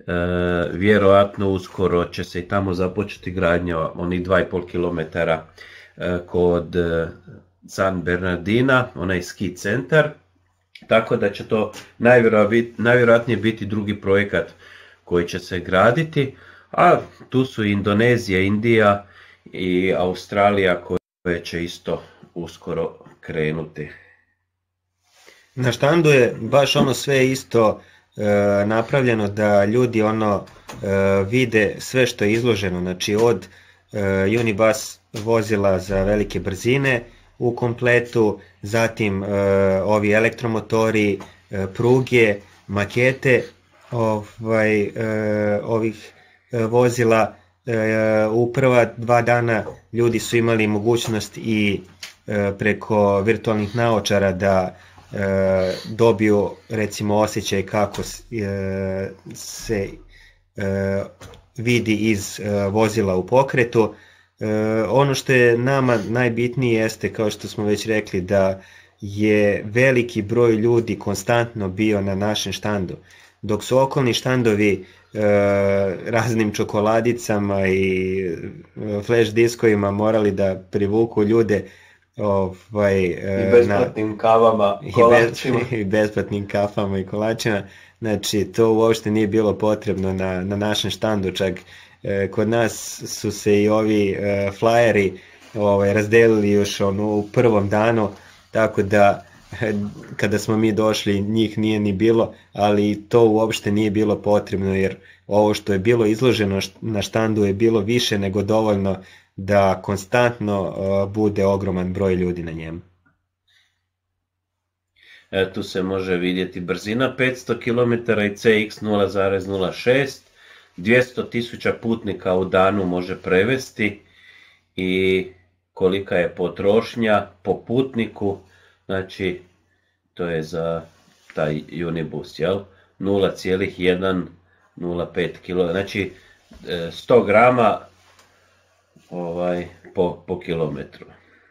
S1: vjerojatno uskoro će se i tamo započeti gradnja onih dva i pol kilometara kod San Bernardina, onaj ski centar, tako da će to najvjerojatnije biti drugi projekat koji će se graditi, a tu su Indonezija, Indija i Australija koje će isto uskoro krenuti.
S2: Na štandu je baš ono sve isto e, napravljeno da ljudi ono e, vide sve što je izloženo, znači od e, Unibus vozila za velike brzine u kompletu, zatim e, ovi elektromotori, e, pruge, makete ovaj, e, ovih e, vozila. E, u prva dva dana ljudi su imali mogućnost i e, preko virtualnih naočara da e, dobiju recimo osjećaj kako e, se e, vidi iz e, vozila u pokretu. E, ono što je nama najbitnije jeste, kao što smo već rekli, da je veliki broj ljudi konstantno bio na našem štandu, dok su okolni štandovi e, raznim čokoladicama i flash diskovima morali da privuku ljude ovaj,
S1: e, i besplatnim na, kavama,
S2: kolačima. I, bez, i besplatnim kafama i kolačima. Znači, to uopšte nije bilo potrebno na, na našem štandu, čak e, kod nas su se i ovi e, flyeri ovaj, razdelili još ono, u prvom danu, tako da kada smo mi došli njih nije ni bilo, ali to uopšte nije bilo potrebno, jer ovo što je bilo izloženo na štandu je bilo više nego dovoljno da konstantno uh, bude ogroman broj ljudi na njemu.
S1: E, tu se može vidjeti brzina petsto kilometara i C X nula zarez nula šest, dvjesto tisuća putnika u danu može prevesti i kolika je potrošnja po putniku, znači to je za taj Unibus, jel? nula zarez jedan nula pet kilograma, znači sto grama ovaj, po, po kilometru.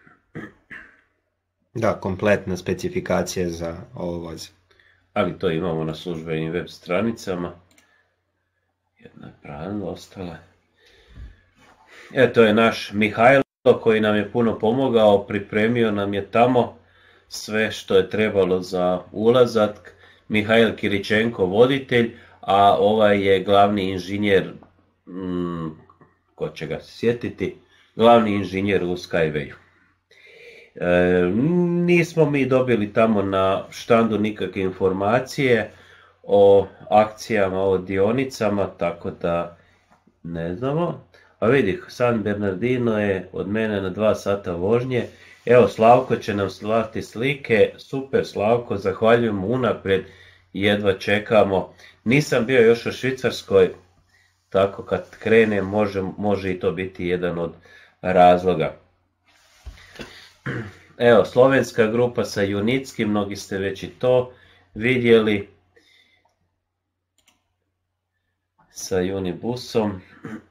S2: Da, kompletna specifikacija za ovo vozilo.
S1: Ali to imamo na službenim web stranicama. Jedna je prazna, ostala. E, to je naš Mihajlo koji nam je puno pomogao, pripremio nam je tamo sve što je trebalo za ulazak. Mihajl Kiričenko voditelj, a ovaj je glavni inženjer, hmm, ko će ga se sjetiti, glavni inženjer u Skywayu. E, nismo mi dobili tamo na štandu nikakve informacije o akcijama, o dionicama, tako da ne znamo. A vidi, San Bernardino je od mene na dva sata vožnje. Evo, Slavko će nam slati slike. Super, Slavko, zahvaljujemo unaprijed, jedva čekamo. Nisam bio još u Švicarskoj, tako kad krenem može, može i to biti jedan od razloga. Evo, slovenska grupa sa Junickim, mnogi ste već i to vidjeli. Sa Unibusom.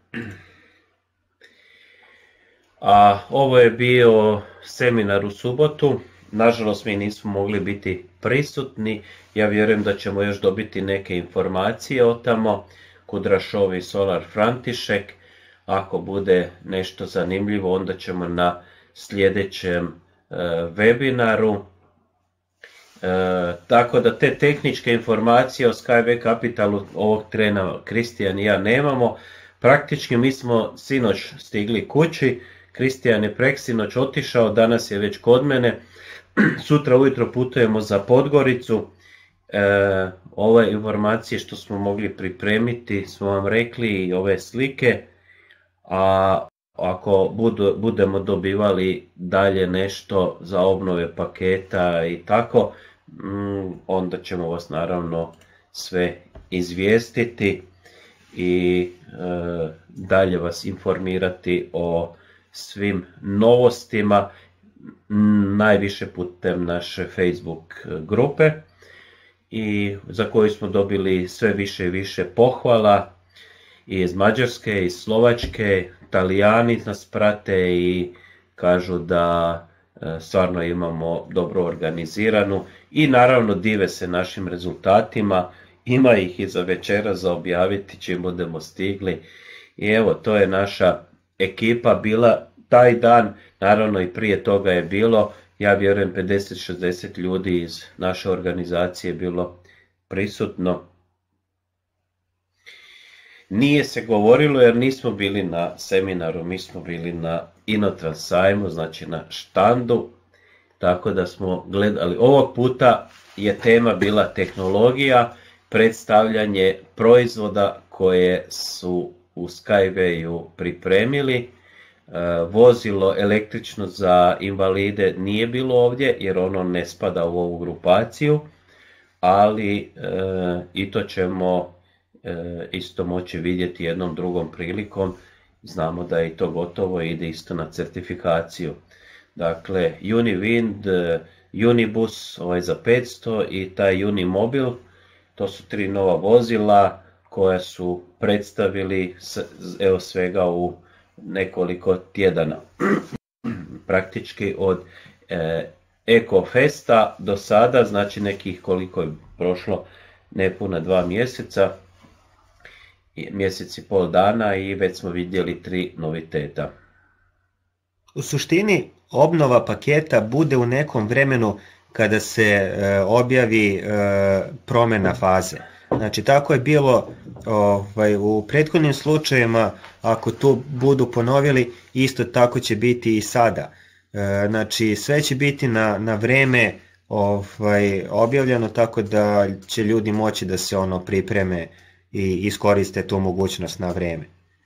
S1: A ovo je bio seminar u subotu, nažalost mi nismo mogli biti prisutni, ja vjerujem da ćemo još dobiti neke informacije o tamo, Kudrašov i Solar František, ako bude nešto zanimljivo onda ćemo na sljedećem e, webinaru. E, tako da te tehničke informacije o Skyway Capitalu ovog trena Kristijan i ja nemamo, praktički mi smo sinoć stigli kući, Kristijan je preksinoć otišao, danas je već kod mene, sutra ujutro putujemo za Podgoricu. E, ove informacije što smo mogli pripremiti smo vam rekli i ove slike, a ako budu, budemo dobivali dalje nešto za obnove paketa i tako, mm, onda ćemo vas naravno sve izvijestiti i e, dalje vas informirati o svim novostima, najviše putem naše Facebook grupe i za koju smo dobili sve više i više pohvala i iz Mađarske, iz Slovačke, Talijani nas prate i kažu da stvarno imamo dobro organiziranu i naravno dive se našim rezultatima ima ih i za večera za objaviti čim budemo stigli. I evo, to je naša ekipa bila taj dan, naravno i prije toga je bilo, ja vjerujem pedeset do šezdeset ljudi iz naše organizacije bilo prisutno. Nije se govorilo jer nismo bili na seminaru, mi smo bili na Inotrans sajmu, znači na štandu, tako da smo gledali. Ovog puta je tema bila tehnologija, predstavljanje proizvoda koje su u Skywayu pripremili. Vozilo električno za invalide nije bilo ovdje jer ono ne spada u ovu grupaciju, ali e, i to ćemo e, isto moći vidjeti jednom drugom prilikom. Znamo da je i to gotovo, ide isto na certifikaciju. Dakle, Uniwind, Unibus ovaj za petsto i taj Unimobil, to su tri nova vozila koja su predstavili evo svega u nekoliko tjedana. Praktički od e, EcoFesta do sada, znači nekih koliko je prošlo, nepuna dva mjeseca, mjesec i pol dana i već smo vidjeli tri noviteta.
S2: U suštini obnova paketa bude u nekom vremenu kada se e, objavi e, promjena faze. Znači tako je bilo ovaj, u prethodnim slučajevima, ako tu budu ponovili, isto tako će biti i sada. E, znači sve će biti na, na vreme ovaj, objavljeno, tako da će ljudi moći da se ono pripreme i iskoriste tu mogućnost na vreme.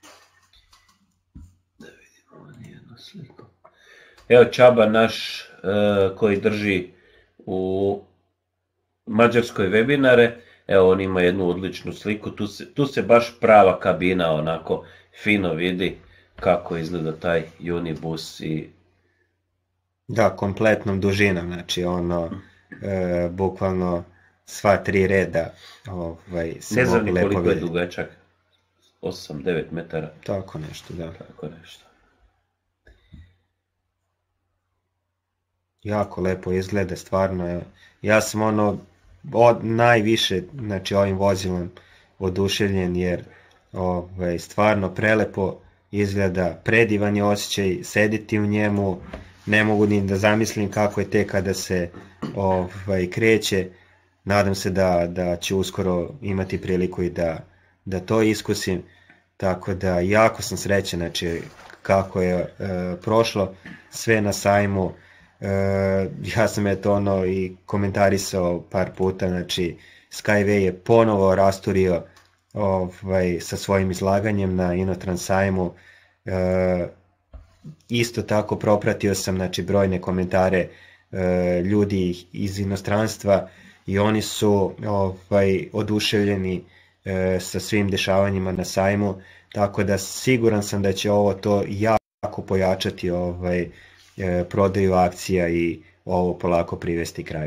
S1: Da vidimo jednu sliku. Evo Čaba naš e, koji drži u Mađarskoj webinare. Evo on ima jednu odličnu sliku, tu se, tu se baš prava kabina onako fino vidi kako izgleda taj Unibus. I...
S2: Da, kompletnom dužinom, znači ono, e, bukvalno sva tri reda. Ovaj,
S1: ne znam ni koliko je dugačak, osam do devet metara.
S2: Tako nešto, da.
S1: Tako nešto.
S2: Jako lepo izgleda, stvarno. Ja sam ono, od najviše, znači ovim vozilom oduševljen jer ovaj, stvarno prelepo izgleda, predivan je osjećaj sediti u njemu, ne mogu ni da zamislim kako je te kada se ovaj, kreće. Nadam se da, da ću uskoro imati priliku i da, da to iskusim, tako da jako sam srećan, znači kako je e, prošlo sve na sajmu. E, ja sam eto ono i komentarisao par puta, znači Skyway je ponovo rasturio ovaj, sa svojim izlaganjem na Inotrans sajmu. E, isto tako propratio sam znači brojne komentare e, ljudi iz inostranstva i oni su ovaj, oduševljeni e, sa svim dešavanjima na sajmu, tako da siguran sam da će ovo to jako pojačati ovaj, e, prodaju akcija i ovo polako privesti kraju.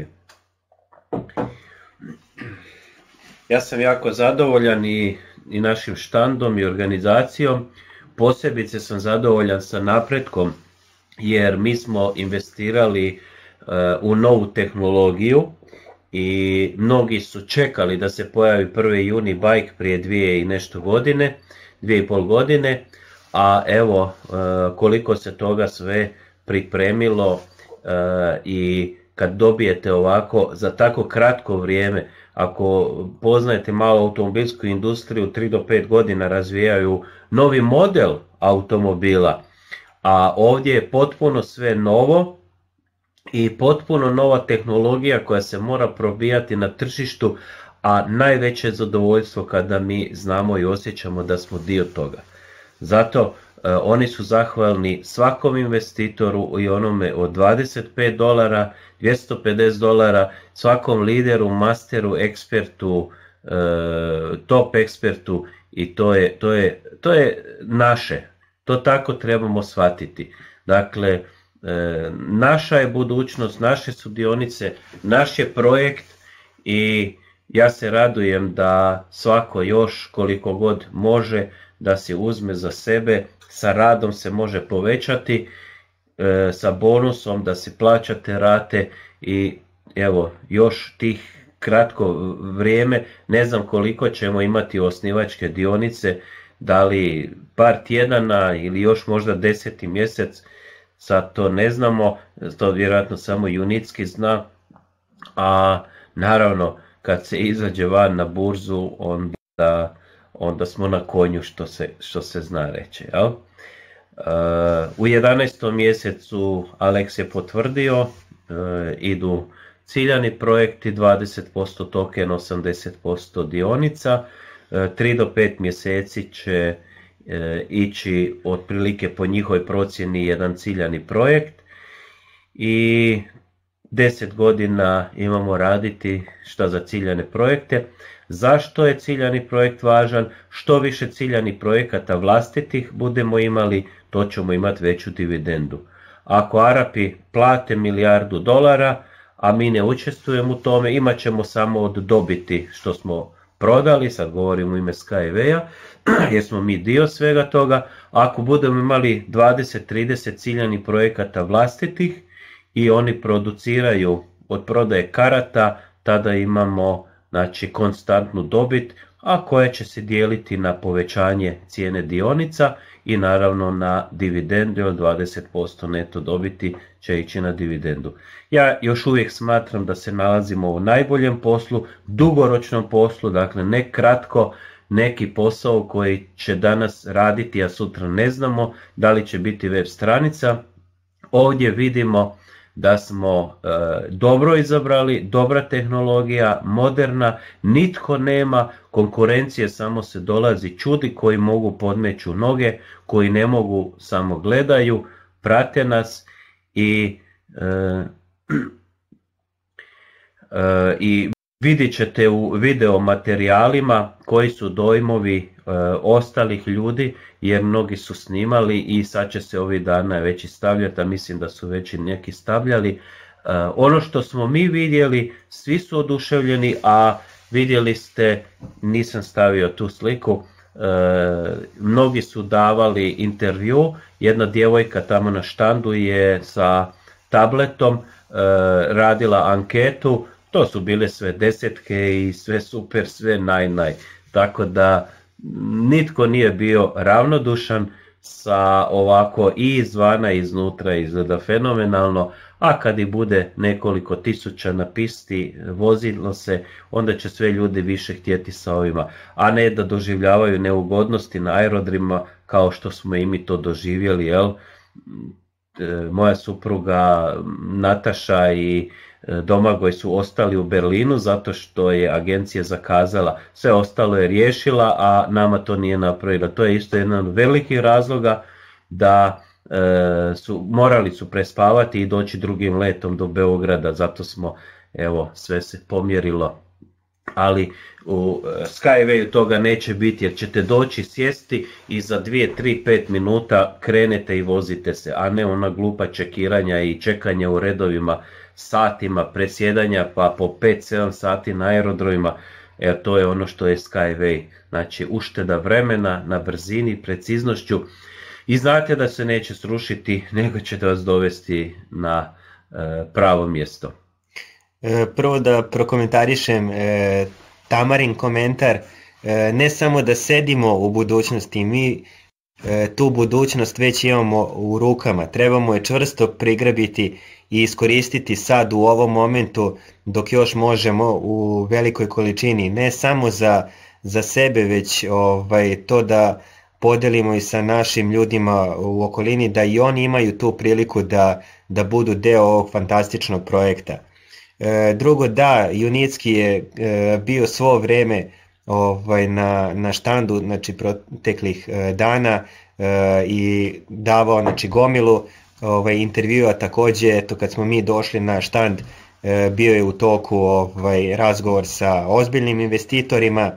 S1: Ja sam jako zadovoljan i, i našim štandom i organizacijom, posebice sam zadovoljan sa napretkom jer mi smo investirali uh, u novu tehnologiju i mnogi su čekali da se pojavi prvi Unibike prije dvije i nešto godine, dvije i pol godine, a evo uh, koliko se toga sve pripremilo uh, i kad dobijete ovako za tako kratko vrijeme, ako poznajete malo automobilsku industriju, tri do pet godina razvijaju novi model automobila, a ovdje je potpuno sve novo i potpuno nova tehnologija koja se mora probijati na tržištu, a najveće zadovoljstvo kada mi znamo i osjećamo da smo dio toga. Zato e, oni su zahvalni svakom investitoru i onome od dvadeset pet dolara, dvjesto pedeset dolara, svakom lideru, masteru, ekspertu, e, top ekspertu i to je, to je, to je naše. To tako trebamo shvatiti. Dakle, e, naša je budućnost, naše su dionice, naš je projekt i ja se radujem da svako još koliko god može da se uzme za sebe, sa radom se može povećati, e, sa bonusom da se plaćate rate i evo još tih kratko vrijeme, ne znam koliko ćemo imati osnivačke dionice, da li par tjedana ili još možda deseti mjesec, sad to ne znamo, to vjerojatno samo Junicki zna, a naravno kad se izađe van na burzu onda, onda smo na konju, što se, što se zna reći. Jel? Uh, u jedanaestom mjesecu Alex je potvrdio, uh, idu ciljani projekti, dvadeset posto token, osamdeset posto dionica, tri do pet mjeseci će e, ići otprilike po njihovoj procjeni jedan ciljani projekt i deset godina imamo raditi šta za ciljane projekte. Zašto je ciljani projekt važan? Što više ciljani projekata vlastitih budemo imali, to ćemo imati veću dividendu. Ako Arapi plate milijardu dolara, a mi ne učestvujemo u tome, imat ćemo samo od dobiti što smo prodali, sad govorim u ime Skyway-a, jer smo mi dio svega toga. Ako budemo imali dvadeset do trideset ciljanih projekata vlastitih i oni produciraju od prodaje karata, tada imamo znači konstantnu dobit, a koja će se dijeliti na povećanje cijene dionica i naravno na dividendu, od dvadeset posto neto dobiti će ići na dividendu. Ja još uvijek smatram da se nalazimo u najboljem poslu, dugoročnom poslu, dakle ne kratko, neki posao koji će danas raditi, a sutra ne znamo da li će biti web stranica. Ovdje vidimo da smo e, dobro izabrali, dobra tehnologija, moderna, nitko nema konkurencije, samo se dolazi čudi koji mogu podmeću noge, koji ne mogu samo gledaju, prate nas i, e, e, i vidjet ćete u video materijalima koji su dojmovi e, ostalih ljudi, jer mnogi su snimali i sad će se ovih dana već i stavljati, a mislim da su već i neki stavljali. E, ono što smo mi vidjeli, svi su oduševljeni, a vidjeli ste, nisam stavio tu sliku, e, mnogi su davali intervju, jedna djevojka tamo na štandu je sa tabletom e, radila anketu. To su bile sve desetke i sve super, sve naj naj. Tako da nitko nije bio ravnodušan sa ovako i izvana i iznutra izgleda fenomenalno, a kad i bude nekoliko tisuća na pisti vozilo se, onda će sve ljudi više htjeti sa ovima, a ne da doživljavaju neugodnosti na aerodrima kao što smo i mi to doživjeli, jel? Moja supruga Nataša i Domagoj su ostali u Berlinu zato što je agencija zakazala, sve ostalo je riješila, a nama to nije napravila. To je isto jedan od velikih razloga da e, su morali su prespavati i doći drugim letom do Beograda, zato smo, evo, sve se pomjerilo. Ali u Skywayu toga neće biti, jer ćete doći, sjesti i za dvije, tri, pet minuta krenete i vozite se, a ne ona glupa čekiranja i čekanja u redovima satima, presjedanja pa po pet sedam sati na aerodromima, jer to je ono što je Skyway, znači ušteda vremena na brzini, preciznošću i znate da se neće srušiti, nego će vas dovesti na e, pravo mjesto.
S2: Prvo da prokomentarišem e, Tamarin komentar, e, ne samo da sedimo u budućnosti, mi e, tu budućnost već imamo u rukama, trebamo je čvrsto prigrabiti i iskoristiti sad u ovom momentu dok još možemo u velikoj količini, ne samo za, za sebe, već ovaj, to da podelimo i sa našim ljudima u okolini, da i oni imaju tu priliku da, da budu deo ovog fantastičnog projekta. E, drugo, da, Junicki je e, bio svo vrijeme ovaj, na, na štandu, znači proteklih e, dana e, i davao, znači, gomilu ovaj, intervjua. Također, eto, kad smo mi došli na štand, e, bio je u toku ovaj, razgovor sa ozbiljnim investitorima.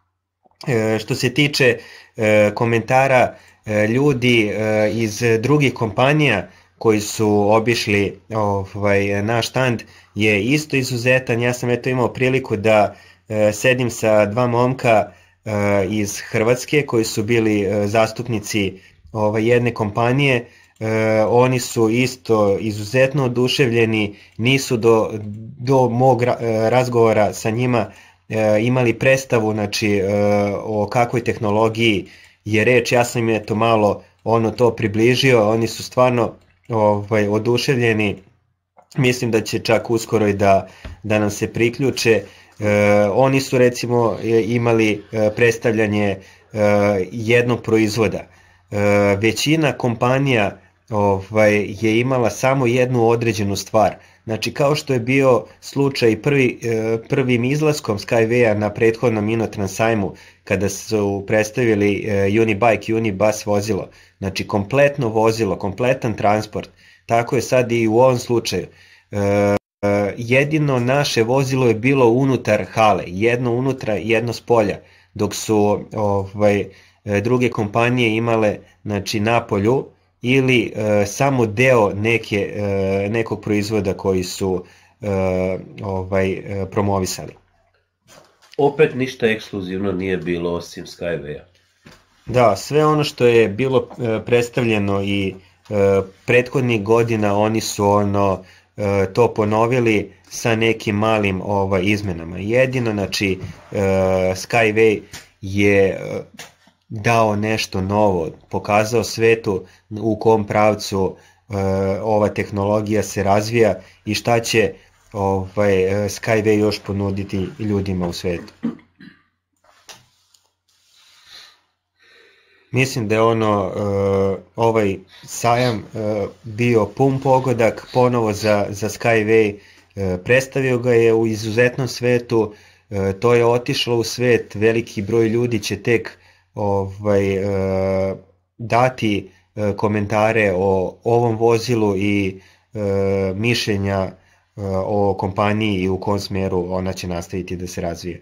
S2: E, što se tiče e, komentara e, ljudi e, iz drugih kompanija koji su obišli ovaj, naš štand, je isto izuzetan. Ja sam eto imao priliku da e, sedim sa dva momka e, iz Hrvatske koji su bili e, zastupnici ovaj, jedne kompanije. e, oni su isto izuzetno oduševljeni, nisu do, do mog razgovora sa njima e, imali predstavu, znači, e, o kakvoj tehnologiji je reč. Ja sam im eto malo ono to približio, oni su stvarno ovaj, oduševljeni, mislim da će čak uskoro i da, da nam se priključe. E, oni su recimo imali predstavljanje e, jednog proizvoda. E, većina kompanija ovaj, je imala samo jednu određenu stvar. Znači, kao što je bio slučaj prvi, e, prvim izlaskom Skyway-a na prethodnom Inotrans sajmu, kada su predstavili e, Unibike, Unibus vozilo, znači kompletno vozilo, kompletan transport, tako je sad i u ovom slučaju. E, jedino naše vozilo je bilo unutar hale, jedno unutra, jedno s polja, dok su ovaj, druge kompanije imale, znači, na polju ili e, samo deo neke, e, nekog proizvoda koji su e, ovaj, e, promovisali.
S1: Opet ništa ekskluzivno nije bilo osim Skyway-a.
S2: Da, sve ono što je bilo e, predstavljeno i e, prethodnih godina, oni su ono e, to ponovili sa nekim malim ovaj, izmenama. Jedino, znači, e, Skyway je e, dao nešto novo, pokazao svetu u kom pravcu e, ova tehnologija se razvija i šta će ovaj, Skyway još ponuditi ljudima u svetu. Mislim da je ono, e, ovaj sajam e, bio pun pogodak ponovo za, za Skyway, e, predstavio ga je u izuzetnom svetu, e, to je otišlo u svet, veliki broj ljudi će tek ovaj, e, dati e, komentare o ovom vozilu i e, mišljenja e, o kompaniji i u kom smjeru ona će nastaviti da se razvije.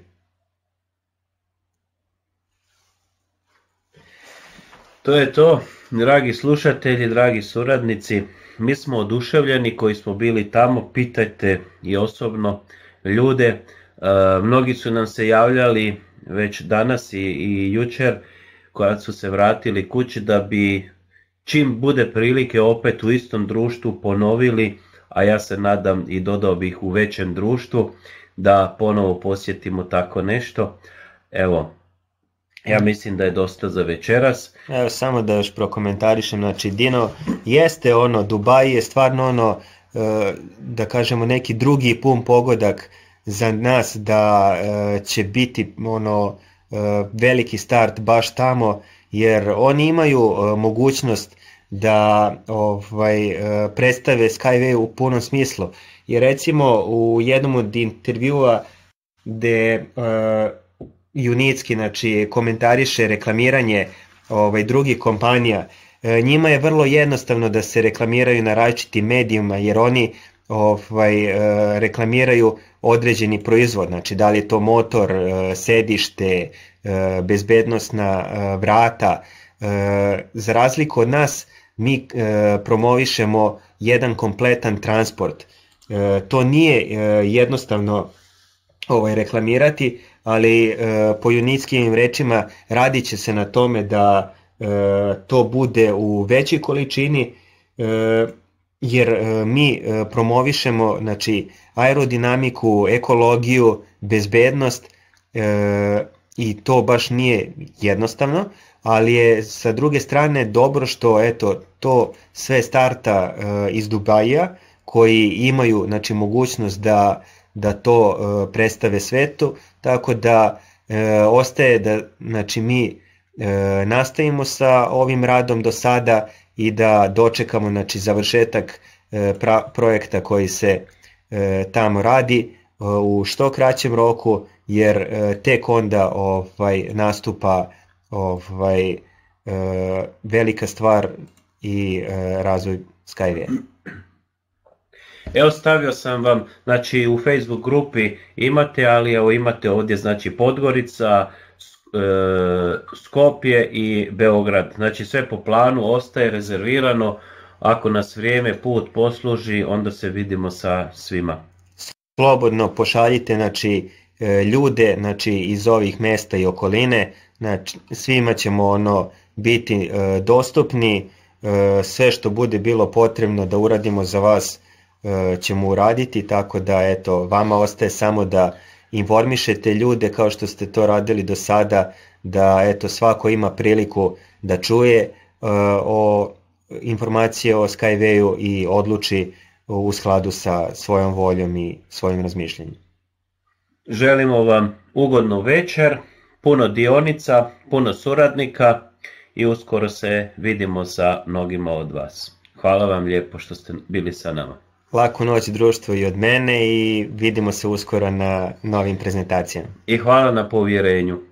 S1: To je to, dragi slušatelji, dragi suradnici, mi smo oduševljeni koji smo bili tamo, pitajte i osobno ljude, e, mnogi su nam se javljali već danas i, i jučer kad su se vratili kući da bi čim bude prilike opet u istom društvu ponovili, a ja se nadam i dodao bih u većem društvu, da ponovo posjetimo tako nešto. Evo, ja mislim da je dosta za večeras.
S2: Evo, samo da još prokomentarišem, znači Dino, jeste ono, Dubai je stvarno ono, da kažemo neki drugi pun pogodak za nas, da će biti ono veliki start baš tamo, jer oni imaju mogućnost da ovaj, predstave Skyway u punom smislu. I recimo u jednom od intervjua gde uh, Junicki, znači, komentariše reklamiranje ovaj, drugih kompanija, njima je vrlo jednostavno da se reklamiraju na različitim medijima, jer oni ovaj, reklamiraju određeni proizvod, znači da li je to motor, sedište, bezbednosna vrata. Za razliku od nas, mi promovišemo jedan kompletan transport. To nije jednostavno ovaj, reklamirati, ali po Junickim rečima radit će se na tome da to bude u većoj količini, jer mi promovišemo, znači, aerodinamiku, ekologiju, bezbednost, i to baš nije jednostavno, ali je sa druge strane dobro što eto, to sve starta iz Dubaija, koji imaju, znači, mogućnost da, da to predstave svetu, tako da ostaje da, znači, mi nastavimo sa ovim radom do sada i da dočekamo, znači, završetak pra, projekta koji se tamo radi u što kraćem roku, jer tek onda ovaj, nastupa ovaj, velika stvar i razvoj Skyway.
S1: Evo, stavio sam vam, znači, u Facebook grupi imate, ali evo imate ovdje, znači, Podgorica, Skopje i Beograd, znači sve po planu, ostaje rezervirano, ako nas vrijeme put posluži, onda se vidimo sa svima.
S2: Slobodno pošaljite, znači, ljude, znači, iz ovih mesta i okoline, znači, svima ćemo ono biti dostupni, sve što bude bilo potrebno da uradimo za vas ćemo uraditi, tako da eto, vama ostaje samo da informišete ljude kao što ste to radili do sada, da eto svako ima priliku da čuje uh, o informacije o Skywayu i odluči u skladu sa svojom voljom i svojim razmišljanjem.
S1: Želimo vam ugodnu večer, puno dionica, puno suradnika i uskoro se vidimo sa mnogima od vas. Hvala vam lijepo što ste bili sa nama.
S2: Laku noć društvo i od mene i vidimo se uskoro na novim prezentacijama.
S1: I hvala na povjerenju.